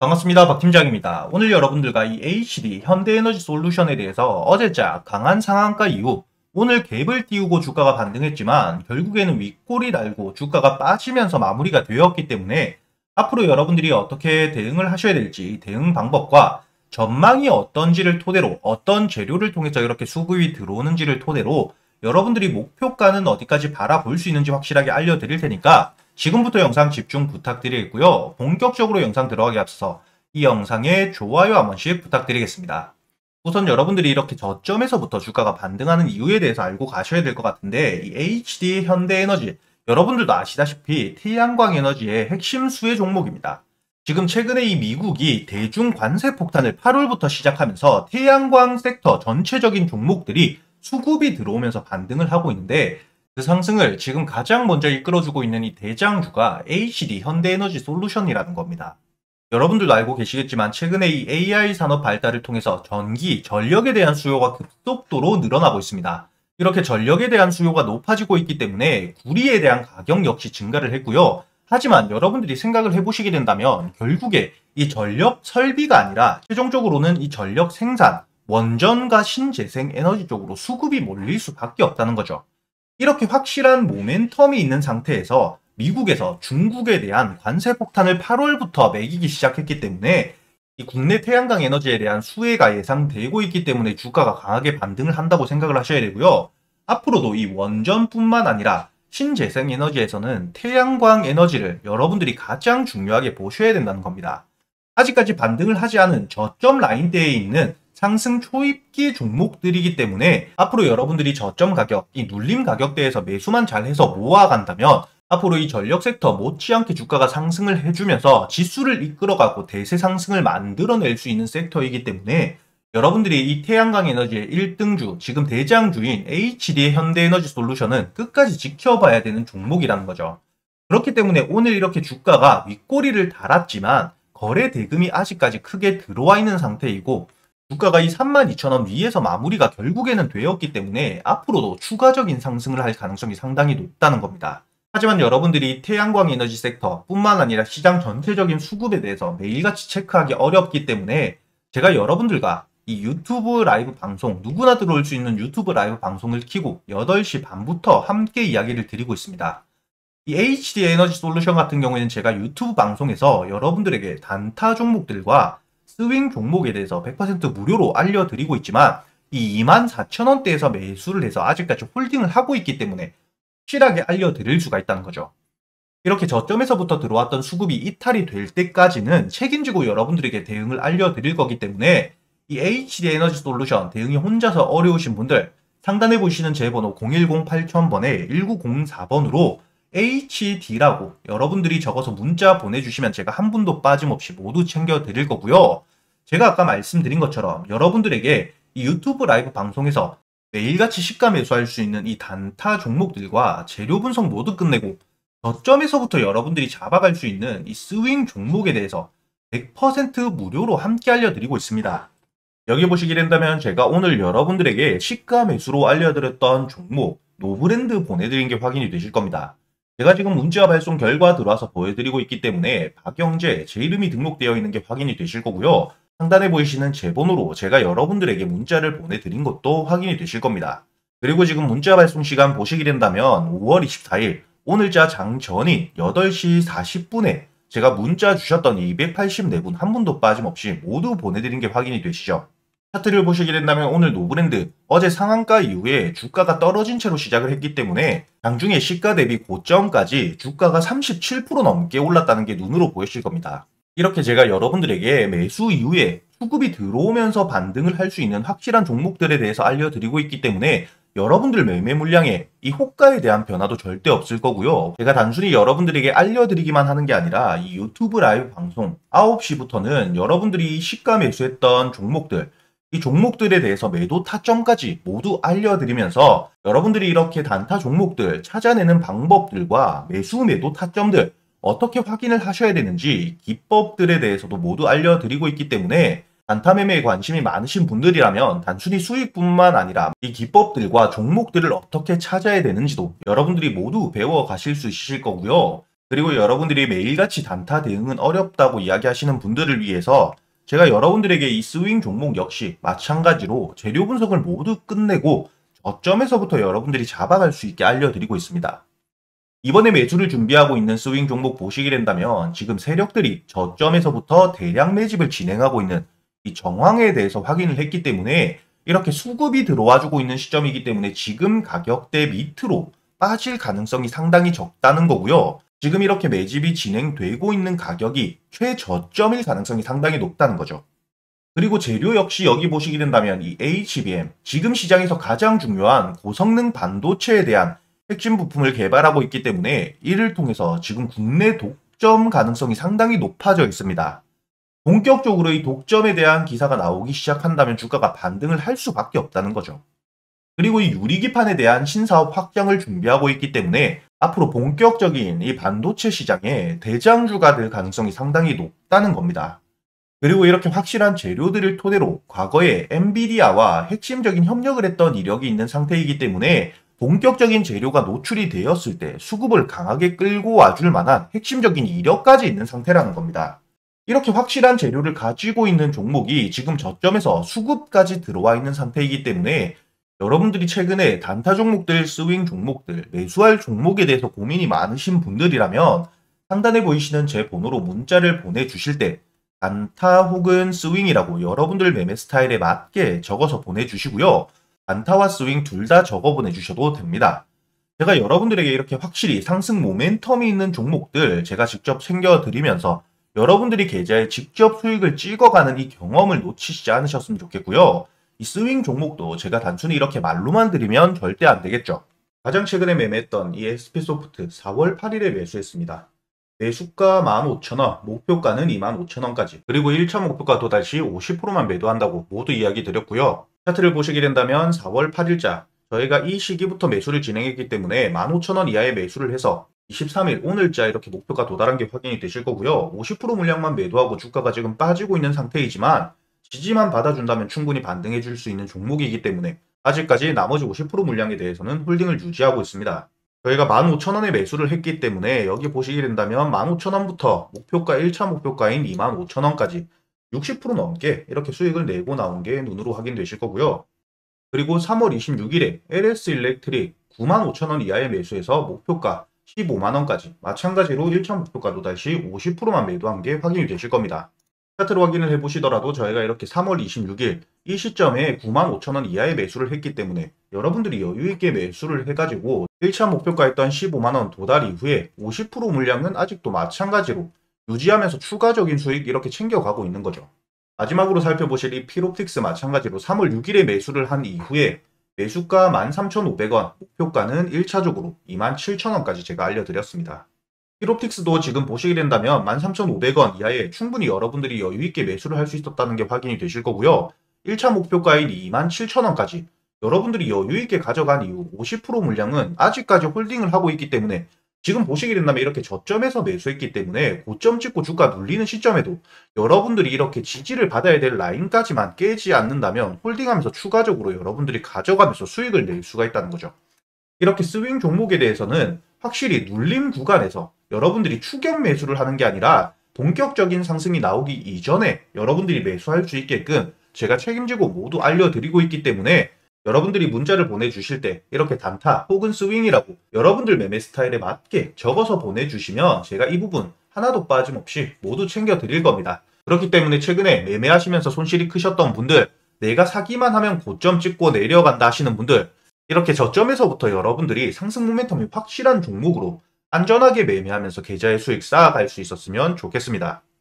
반갑습니다. 박 팀장입니다. 오늘 여러분들과 이 HD 현대에너지솔루션에 대해서 어제자 강한 상한가 이후 오늘 갭을 띄우고 주가가 반등했지만 결국에는 윗골이 날고 주가가 빠지면서 마무리가 되었기 때문에 앞으로 여러분들이 어떻게 대응을 하셔야 될지 대응 방법과 전망이 어떤지를 토대로 어떤 재료를 통해서 이렇게 수급이 들어오는지를 토대로 여러분들이 목표가는 어디까지 바라볼 수 있는지 확실하게 알려드릴 테니까 지금부터 영상 집중 부탁드리겠고요. 본격적으로 영상 들어가기 앞서 이 영상에 좋아요 한 번씩 부탁드리겠습니다. 우선 여러분들이 이렇게 저점에서부터 주가가 반등하는 이유에 대해서 알고 가셔야 될 것 같은데 이 HD 현대에너지 여러분들도 아시다시피 태양광 에너지의 핵심 수혜 종목입니다. 지금 최근에 이 미국이 대중 관세 폭탄을 8월부터 시작하면서 태양광 섹터 전체적인 종목들이 수급이 들어오면서 반등을 하고 있는데 그 상승을 지금 가장 먼저 이끌어주고 있는 이 대장주가 HD 현대에너지솔루션이라는 겁니다. 여러분들도 알고 계시겠지만 최근에 이 AI 산업 발달을 통해서 전기, 전력에 대한 수요가 급속도로 늘어나고 있습니다. 이렇게 전력에 대한 수요가 높아지고 있기 때문에 구리에 대한 가격 역시 증가를 했고요. 하지만 여러분들이 생각을 해보시게 된다면 결국에 이 전력 설비가 아니라 최종적으로는 이 전력 생산, 원전과 신재생 에너지 쪽으로 수급이 몰릴 수밖에 없다는 거죠. 이렇게 확실한 모멘텀이 있는 상태에서 미국에서 중국에 대한 관세 폭탄을 8월부터 매기기 시작했기 때문에 이 국내 태양광 에너지에 대한 수혜가 예상되고 있기 때문에 주가가 강하게 반등을 한다고 생각을 하셔야 되고요. 앞으로도 이 원전뿐만 아니라 신재생 에너지에서는 태양광 에너지를 여러분들이 가장 중요하게 보셔야 된다는 겁니다. 아직까지 반등을 하지 않은 저점 라인대에 있는 상승 초입기 종목들이기 때문에 앞으로 여러분들이 저점 가격, 이 눌림 가격대에서 매수만 잘해서 모아간다면 앞으로 이 전력 섹터 못지않게 주가가 상승을 해주면서 지수를 이끌어가고 대세 상승을 만들어낼 수 있는 섹터이기 때문에 여러분들이 이 태양광 에너지의 1등주, 지금 대장주인 HD 현대에너지솔루션은 끝까지 지켜봐야 되는 종목이라는 거죠. 그렇기 때문에 오늘 이렇게 주가가 윗꼬리를 달았지만 거래 대금이 아직까지 크게 들어와 있는 상태이고 주가가 이 32,000원 위에서 마무리가 결국에는 되었기 때문에 앞으로도 추가적인 상승을 할 가능성이 상당히 높다는 겁니다. 하지만 여러분들이 태양광 에너지 섹터 뿐만 아니라 시장 전체적인 수급에 대해서 매일같이 체크하기 어렵기 때문에 제가 여러분들과 이 유튜브 라이브 방송, 누구나 들어올 수 있는 유튜브 라이브 방송을 켜고 8시 반부터 함께 이야기를 드리고 있습니다. 이 HD 에너지 솔루션 같은 경우에는 제가 유튜브 방송에서 여러분들에게 단타 종목들과 스윙 종목에 대해서 100% 무료로 알려드리고 있지만 이 24,000원대에서 매수를 해서 아직까지 홀딩을 하고 있기 때문에 확실하게 알려드릴 수가 있다는 거죠. 이렇게 저점에서부터 들어왔던 수급이 이탈이 될 때까지는 책임지고 여러분들에게 대응을 알려드릴 거기 때문에 이 HD 에너지 솔루션 대응이 혼자서 어려우신 분들 상단에 보시는 제 번호 010-8000번에 1904번으로 HD라고 여러분들이 적어서 문자 보내주시면 제가 한 분도 빠짐없이 모두 챙겨드릴 거고요. 제가 아까 말씀드린 것처럼 여러분들에게 이 유튜브 라이브 방송에서 매일같이 시가 매수할 수 있는 이 단타 종목들과 재료 분석 모두 끝내고 저점에서부터 여러분들이 잡아갈 수 있는 이 스윙 종목에 대해서 100% 무료로 함께 알려드리고 있습니다. 여기 보시게 된다면 제가 오늘 여러분들에게 시가 매수로 알려드렸던 종목 노브랜드 보내드린 게 확인이 되실 겁니다. 제가 지금 문자 발송 결과 들어와서 보여드리고 있기 때문에 박영재 제 이름이 등록되어 있는 게 확인이 되실 거고요. 상단에 보이시는 제 번호로 제가 여러분들에게 문자를 보내드린 것도 확인이 되실 겁니다. 그리고 지금 문자 발송 시간 보시게 된다면 5월 24일 오늘자 장전인 8시 40분에 제가 문자 주셨던 284분 한 분도 빠짐없이 모두 보내드린 게 확인이 되시죠. 차트를 보시게 된다면 오늘 노브랜드 어제 상한가 이후에 주가가 떨어진 채로 시작을 했기 때문에 장중에 시가 대비 고점까지 주가가 37% 넘게 올랐다는 게 눈으로 보이실 겁니다. 이렇게 제가 여러분들에게 매수 이후에 수급이 들어오면서 반등을 할 수 있는 확실한 종목들에 대해서 알려드리고 있기 때문에 여러분들 매매 물량에 이 호가에 대한 변화도 절대 없을 거고요. 제가 단순히 여러분들에게 알려드리기만 하는 게 아니라 이 유튜브 라이브 방송 9시부터는 여러분들이 시가 매수했던 종목들 이 종목들에 대해서 매도 타점까지 모두 알려드리면서 여러분들이 이렇게 단타 종목들 찾아내는 방법들과 매수 매도 타점들 어떻게 확인을 하셔야 되는지 기법들에 대해서도 모두 알려드리고 있기 때문에 단타 매매에 관심이 많으신 분들이라면 단순히 수익뿐만 아니라 이 기법들과 종목들을 어떻게 찾아야 되는지도 여러분들이 모두 배워 가실 수 있으실 거고요. 그리고 여러분들이 매일같이 단타 대응은 어렵다고 이야기하시는 분들을 위해서 제가 여러분들에게 이 스윙 종목 역시 마찬가지로 재료 분석을 모두 끝내고 저점에서부터 여러분들이 잡아갈 수 있게 알려드리고 있습니다. 이번에 매수를 준비하고 있는 스윙 종목 보시게 된다면 지금 세력들이 저점에서부터 대량 매집을 진행하고 있는 이 정황에 대해서 확인을 했기 때문에 이렇게 수급이 들어와주고 있는 시점이기 때문에 지금 가격대 밑으로 빠질 가능성이 상당히 적다는 거고요. 지금 이렇게 매집이 진행되고 있는 가격이 최저점일 가능성이 상당히 높다는 거죠. 그리고 재료 역시 여기 보시게 된다면 이 HBM, 지금 시장에서 가장 중요한 고성능 반도체에 대한 핵심 부품을 개발하고 있기 때문에 이를 통해서 지금 국내 독점 가능성이 상당히 높아져 있습니다. 본격적으로 이 독점에 대한 기사가 나오기 시작한다면 주가가 반등을 할 수밖에 없다는 거죠. 그리고 이 유리기판에 대한 신사업 확장을 준비하고 있기 때문에 앞으로 본격적인 이 반도체 시장에 대장주가 될 가능성이 상당히 높다는 겁니다. 그리고 이렇게 확실한 재료들을 토대로 과거에 엔비디아와 핵심적인 협력을 했던 이력이 있는 상태이기 때문에 본격적인 재료가 노출이 되었을 때 수급을 강하게 끌고 와줄 만한 핵심적인 이력까지 있는 상태라는 겁니다. 이렇게 확실한 재료를 가지고 있는 종목이 지금 저점에서 수급까지 들어와 있는 상태이기 때문에 여러분들이 최근에 단타 종목들, 스윙 종목들, 매수할 종목에 대해서 고민이 많으신 분들이라면 상단에 보이시는 제 번호로 문자를 보내주실 때 단타 혹은 스윙이라고 여러분들 매매 스타일에 맞게 적어서 보내주시고요. 단타와 스윙 둘 다 적어 보내주셔도 됩니다. 제가 여러분들에게 이렇게 확실히 상승 모멘텀이 있는 종목들 제가 직접 챙겨드리면서 여러분들이 계좌에 직접 수익을 찍어가는 이 경험을 놓치시지 않으셨으면 좋겠고요. 이 스윙 종목도 제가 단순히 이렇게 말로만 드리면 절대 안 되겠죠. 가장 최근에 매매했던 이 SP소프트 4월 8일에 매수했습니다. 매수가 15,000원, 목표가는 25,000원까지, 그리고 1차 목표가 도달 시 50%만 매도한다고 모두 이야기 드렸고요. 차트를 보시게 된다면 4월 8일자 저희가 이 시기부터 매수를 진행했기 때문에 15,000원 이하의 매수를 해서 23일 오늘자 이렇게 목표가 도달한 게 확인이 되실 거고요. 50% 물량만 매도하고 주가가 지금 빠지고 있는 상태이지만 지지만 받아준다면 충분히 반등해 줄 수 있는 종목이기 때문에 아직까지 나머지 50% 물량에 대해서는 홀딩을 유지하고 있습니다. 저희가 15,000원에 매수를 했기 때문에 여기 보시게 된다면 15,000원부터 목표가 1차 목표가인 25,000원까지 60% 넘게 이렇게 수익을 내고 나온 게 눈으로 확인되실 거고요. 그리고 3월 26일에 LS 일렉트릭 95,000원 이하의 매수해서 목표가 15만원까지 마찬가지로 1차 목표가 도달 시 50%만 매도한 게 확인이 되실 겁니다. 차트로 확인을 해보시더라도 저희가 이렇게 3월 26일 이 시점에 95,000원 이하의 매수를 했기 때문에 여러분들이 여유있게 매수를 해가지고 1차 목표가였던 15만원 도달 이후에 50% 물량은 아직도 마찬가지로 유지하면서 추가적인 수익 이렇게 챙겨가고 있는 거죠. 마지막으로 살펴보실 이 필옵틱스 마찬가지로 3월 6일에 매수를 한 이후에 매수가 13,500원, 목표가는 1차적으로 27,000원까지 제가 알려드렸습니다. 필옵틱스도 지금 보시게 된다면 13,500원 이하에 충분히 여러분들이 여유있게 매수를 할 수 있었다는 게 확인이 되실 거고요. 1차 목표가인 27,000원까지 여러분들이 여유있게 가져간 이후 50% 물량은 아직까지 홀딩을 하고 있기 때문에 지금 보시게 된다면 이렇게 저점에서 매수했기 때문에 고점 찍고 주가 눌리는 시점에도 여러분들이 이렇게 지지를 받아야 될 라인까지만 깨지 않는다면 홀딩하면서 추가적으로 여러분들이 가져가면서 수익을 낼 수가 있다는 거죠. 이렇게 스윙 종목에 대해서는 확실히 눌림 구간에서 여러분들이 추격 매수를 하는 게 아니라 본격적인 상승이 나오기 이전에 여러분들이 매수할 수 있게끔 제가 책임지고 모두 알려드리고 있기 때문에 여러분들이 문자를 보내주실 때 이렇게 단타 혹은 스윙이라고 여러분들 매매 스타일에 맞게 적어서 보내주시면 제가 이 부분 하나도 빠짐없이 모두 챙겨드릴 겁니다. 그렇기 때문에 최근에 매매하시면서 손실이 크셨던 분들, 내가 사기만 하면 고점 찍고 내려간다 하시는 분들, 이렇게 저점에서부터 여러분들이 상승 모멘텀이 확실한 종목으로 안전하게 매매하면서 계좌의 수익 쌓아갈 수 있었으면 좋겠습니다.